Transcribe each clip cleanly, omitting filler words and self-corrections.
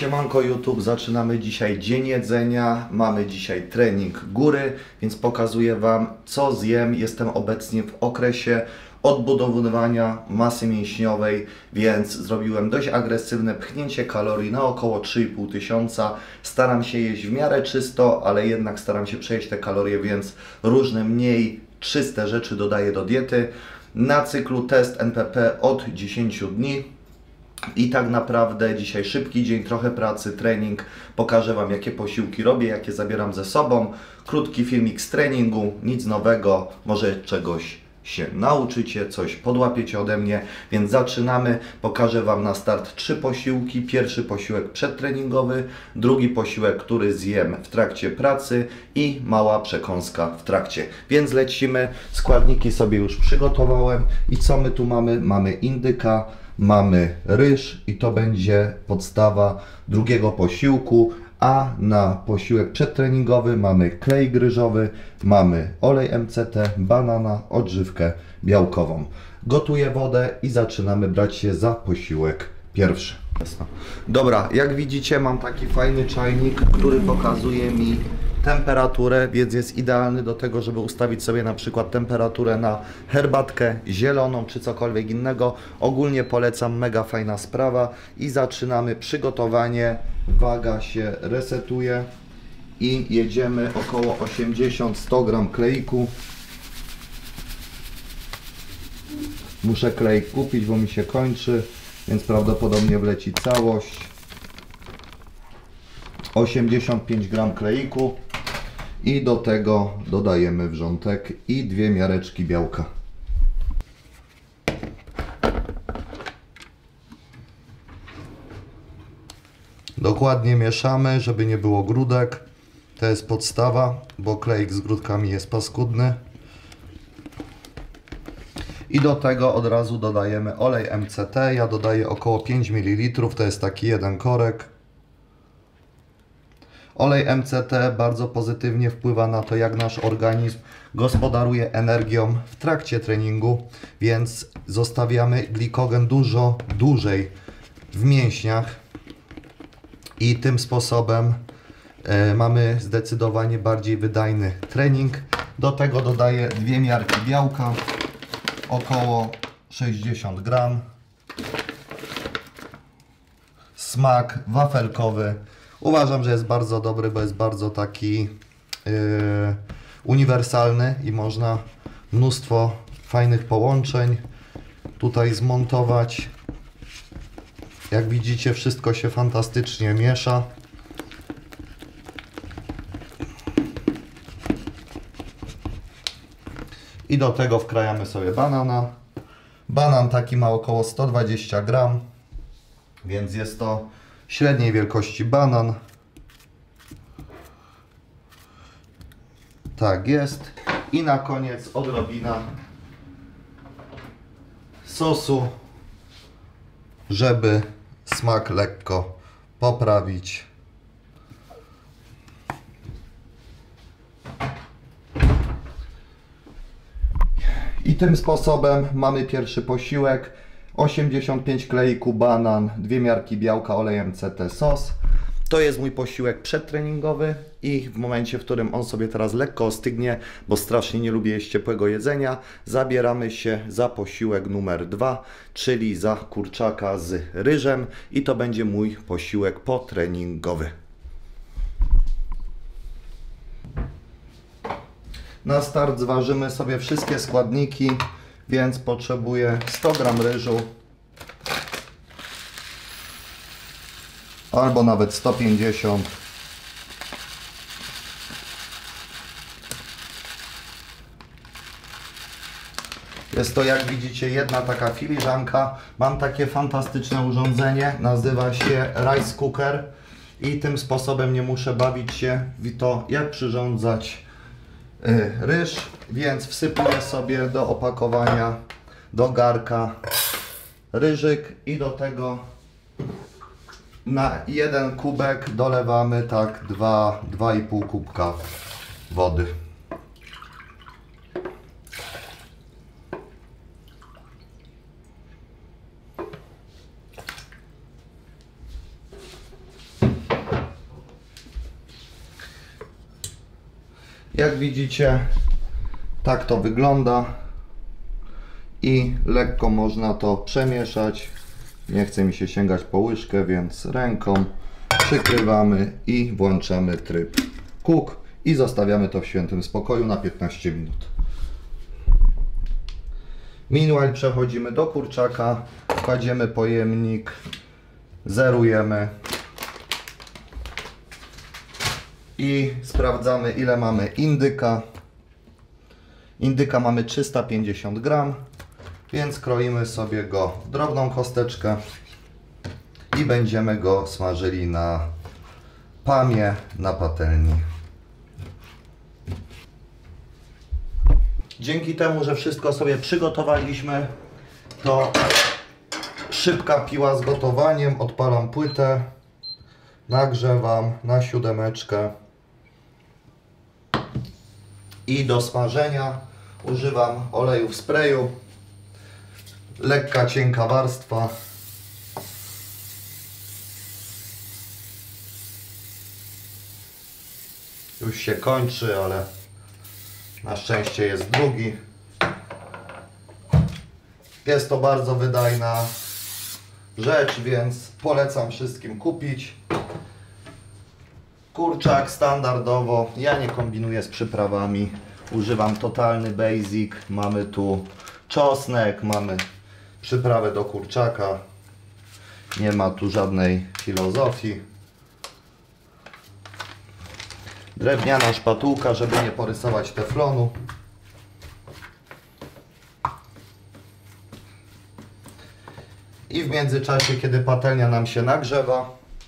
Siemanko YouTube, zaczynamy dzisiaj dzień jedzenia, mamy dzisiaj trening góry, więc pokazuję Wam co zjem. Jestem obecnie w okresie odbudowywania masy mięśniowej, więc zrobiłem dość agresywne pchnięcie kalorii na około 3,5 tysiąca. Staram się jeść w miarę czysto, ale jednak staram się przejeść te kalorie, więc różne mniej czyste rzeczy dodaję do diety. Na cyklu test NPP od 10 dni. I tak naprawdę dzisiaj szybki dzień, trochę pracy, trening. Pokażę Wam, jakie posiłki robię, jakie zabieram ze sobą. Krótki filmik z treningu, nic nowego, może czegoś się nauczycie, coś podłapiecie ode mnie, więc zaczynamy. Pokażę Wam na start 3 posiłki. Pierwszy posiłek przedtreningowy, drugi posiłek, który zjem w trakcie pracy i mała przekąska w trakcie. Więc lecimy. Składniki sobie już przygotowałem. I co my tu mamy? Mamy indyka, mamy ryż i to będzie podstawa drugiego posiłku, a na posiłek przedtreningowy mamy klej ryżowy, mamy olej MCT, banana, odżywkę białkową. Gotuję wodę i zaczynamy brać się za posiłek pierwszy. Dobra, jak widzicie mam taki fajny czajnik, który pokazuje mi temperaturę, więc jest idealny do tego, żeby ustawić sobie na przykład temperaturę na herbatkę zieloną czy cokolwiek innego. Ogólnie polecam, mega fajna sprawa i zaczynamy przygotowanie. Waga się resetuje i jedziemy około 80-100 gram kleiku. Muszę klej kupić, bo mi się kończy, więc prawdopodobnie wleci całość. 85 gram kleiku i do tego dodajemy wrzątek i 2 miareczki białka. Dokładnie mieszamy, żeby nie było grudek. To jest podstawa, bo kleik z grudkami jest paskudny. I do tego od razu dodajemy olej MCT. Ja dodaję około 5 ml, to jest taki jeden korek. Olej MCT bardzo pozytywnie wpływa na to, jak nasz organizm gospodaruje energią w trakcie treningu, więc zostawiamy glikogen dużo dłużej w mięśniach i tym sposobem mamy zdecydowanie bardziej wydajny trening. Do tego dodaję 2 miarki białka, około 60 gram. Smak wafelkowy. Uważam, że jest bardzo dobry, bo jest bardzo taki uniwersalny i można mnóstwo fajnych połączeń tutaj zmontować. Jak widzicie, wszystko się fantastycznie miesza. I do tego wkrajamy sobie banana. Banan taki ma około 120 gram, więc jest to średniej wielkości banan. Tak jest. I na koniec odrobina sosu, żeby smak lekko poprawić. I tym sposobem mamy pierwszy posiłek. 85 kleiku, banan, 2 miarki białka, olej MCT, sos. To jest mój posiłek przedtreningowy i w momencie, w którym on sobie teraz lekko ostygnie, bo strasznie nie lubię jeść ciepłego jedzenia, zabieramy się za posiłek numer 2, czyli za kurczaka z ryżem i to będzie mój posiłek potreningowy. Na start zważymy sobie wszystkie składniki, więc potrzebuję 100 gram ryżu albo nawet 150. Jest to, jak widzicie, jedna taka filiżanka. Mam takie fantastyczne urządzenie, nazywa się Rice Cooker i tym sposobem nie muszę bawić się w to, jak przyrządzać ryż, więc wsypuję sobie do opakowania, do garka ryżyk i do tego na 1 kubek dolewamy tak 2,5 kubka wody. Jak widzicie, tak to wygląda i lekko można to przemieszać. Nie chce mi się sięgać po łyżkę, więc ręką przykrywamy i włączamy tryb cook i zostawiamy to w świętym spokoju na 15 minut. Meanwhile przechodzimy do kurczaka, kładziemy pojemnik, zerujemy i sprawdzamy, ile mamy indyka. Indyka mamy 350 gram, więc kroimy sobie go w drobną kosteczkę i będziemy go smażyli na pamie, na patelni. Dzięki temu, że wszystko sobie przygotowaliśmy, to szybka piła z gotowaniem. Odpalam płytę, nagrzewam na 7 i do smażenia używam oleju w sprayu. Lekka, cienka warstwa. Już się kończy, ale na szczęście jest drugi. Jest to bardzo wydajna rzecz, więc polecam wszystkim kupić. Kurczak standardowo, ja nie kombinuję z przyprawami. Używam totalny basic. Mamy tu czosnek, mamy przyprawę do kurczaka. Nie ma tu żadnej filozofii. Drewniana szpatułka, żeby nie porysować teflonu. I w międzyczasie, kiedy patelnia nam się nagrzewa,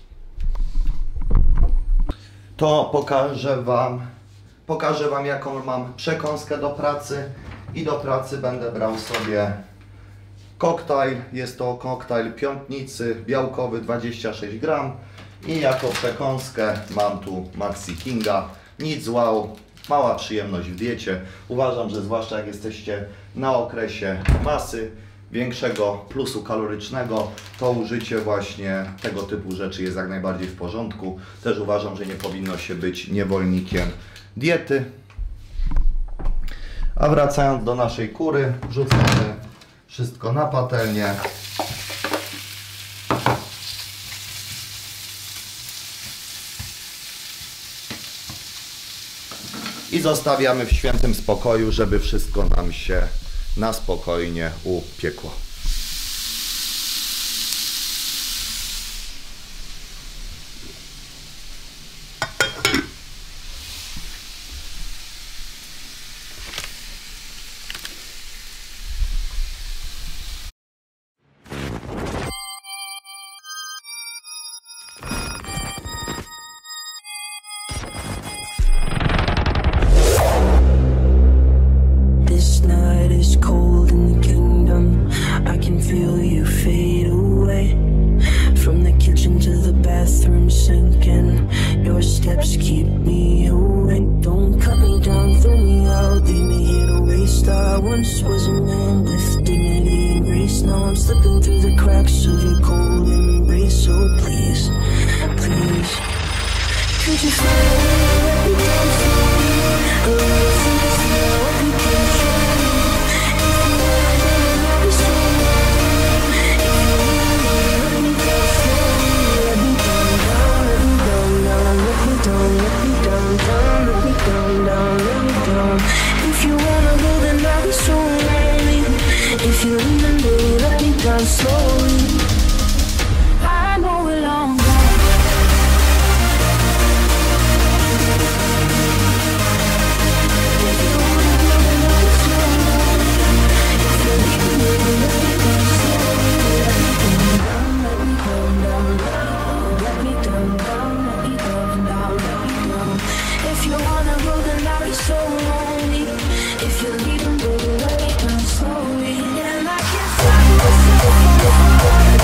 to pokażę wam jaką mam przekąskę do pracy. I do pracy będę brał sobie koktajl. Jest to koktajl Piątnicy, białkowy 26 gram. I jako przekąskę mam tu Maxi Kinga. Nic wow, mała przyjemność w diecie. Uważam, że zwłaszcza jak jesteście na okresie masy, większego plusu kalorycznego, to użycie właśnie tego typu rzeczy jest jak najbardziej w porządku. Też uważam, że nie powinno się być niewolnikiem diety. A wracając do naszej kury, wrzucamy wszystko na patelnię. I zostawiamy w świętym spokoju, żeby wszystko nam się na spokojnie upiekło. Was a man with dignity and grace. Now I'm slipping through the cracks of your cold embrace. So please, please, could you finally let me down slowly? A little things now we can show me. If you want to I'll be so lonely. If you want to let me down slowly, let me down, down, let me down, down, let me down, let me down, down, let me down, down, let me down. If you wanna go, then I'll be so lonely. If you leave me, let me down slowly. I know we're long gone. If you wanna go, then I'll be so lonely. If you leave me, let me down slowly. Let me down, let me down, down, let me down, down, let me down. If you wanna go, then I'll be so lonely. If you leave me, let me down slowly. And I can't find myself on the floor.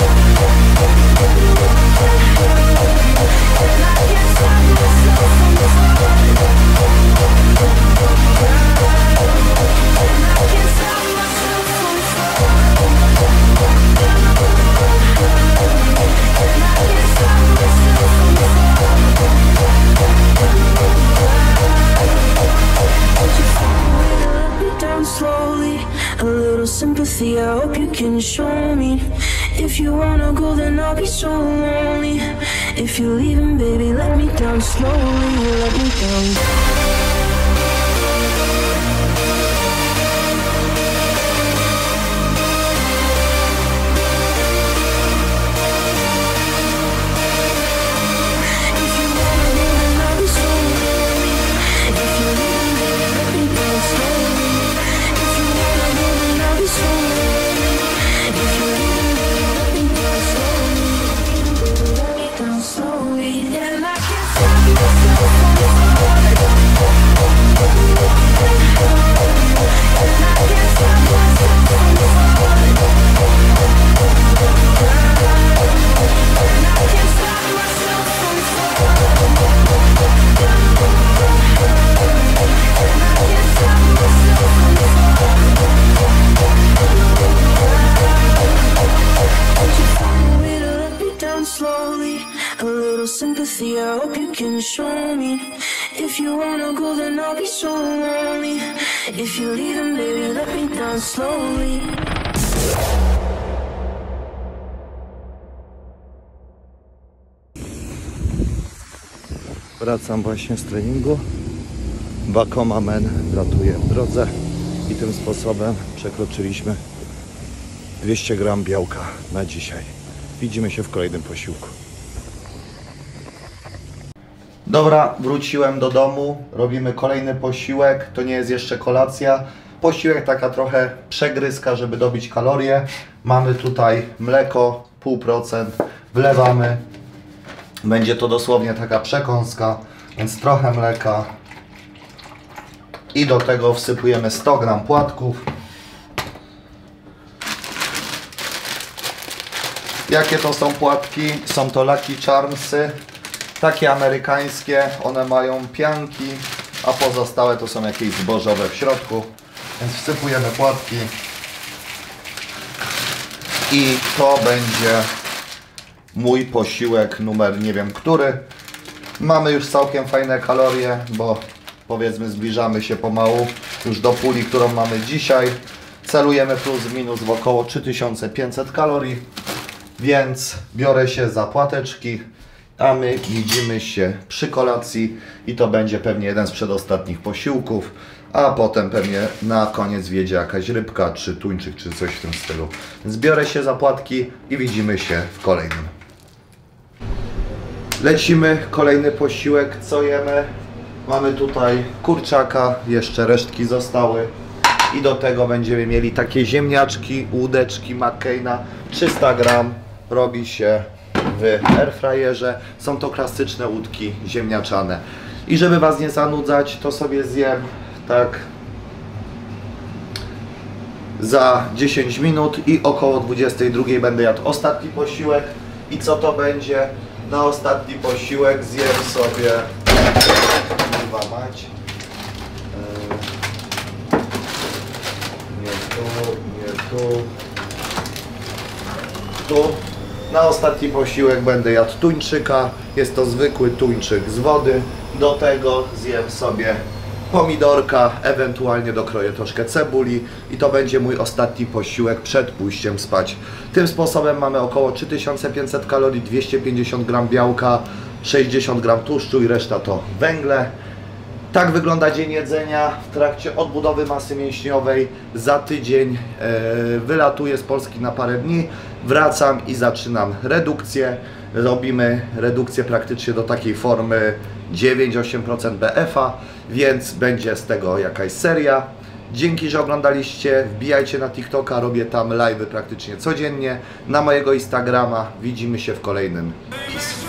If you wanna go, then I'll be so lonely. If you're leaving, baby, let me down slowly. Let me down. Slowly, a little sympathy, I hope you can show me. If you wanna go, then I'll be so lonely. If you're leaving, baby, let me down slowly. Wracam właśnie z treningu. Vacoma Men ratuje w drodze i tym sposobem przekroczyliśmy 200 gram białka na dzisiaj. Widzimy się w kolejnym posiłku. Dobra, wróciłem do domu. Robimy kolejny posiłek. To nie jest jeszcze kolacja. Posiłek taka trochę przegryzka, żeby dobić kalorie. Mamy tutaj mleko 0,5%. Wlewamy. Będzie to dosłownie taka przekąska, więc trochę mleka. I do tego wsypujemy 100 gram płatków. Jakie to są płatki? Są to Lucky Charmsy, takie amerykańskie, one mają pianki, a pozostałe to są jakieś zbożowe w środku, więc wsypujemy płatki i to będzie mój posiłek numer nie wiem który. Mamy już całkiem fajne kalorie, bo powiedzmy zbliżamy się pomału już do puli, którą mamy dzisiaj. Celujemy plus minus w około 3500 kalorii. Więc biorę się za płateczki, a my widzimy się przy kolacji i to będzie pewnie jeden z przedostatnich posiłków, a potem pewnie na koniec wjedzie jakaś rybka, czy tuńczyk, czy coś w tym stylu. Więc biorę się za płatki i widzimy się w kolejnym. Lecimy, kolejny posiłek, co jemy? Mamy tutaj kurczaka, jeszcze resztki zostały. I do tego będziemy mieli takie ziemniaczki, łódeczki McCaina, 300 gram. Robi się w airfryerze. Są to klasyczne łódki ziemniaczane. I żeby Was nie zanudzać, to sobie zjem tak za 10 minut i około 22 będę jadł ostatni posiłek. I co to będzie? Na ostatni posiłek zjem sobie... Kurwa mać. Tu. Na ostatni posiłek będę jadł tuńczyka. Jest to zwykły tuńczyk z wody. Do tego zjem sobie pomidorka, ewentualnie dokroję troszkę cebuli i to będzie mój ostatni posiłek przed pójściem spać. Tym sposobem mamy około 3500 kalorii, 250 gram białka, 60 gram tłuszczu i reszta to węgle. Tak wygląda dzień jedzenia w trakcie odbudowy masy mięśniowej. Za tydzień wylatuję z Polski na parę dni, wracam i zaczynam redukcję. Robimy redukcję praktycznie do takiej formy 9-8% BF-a, więc będzie z tego jakaś seria. Dzięki, że oglądaliście. Wbijajcie na TikToka, robię tam live'y praktycznie codziennie. Na mojego Instagrama. Widzimy się w kolejnym. Peace.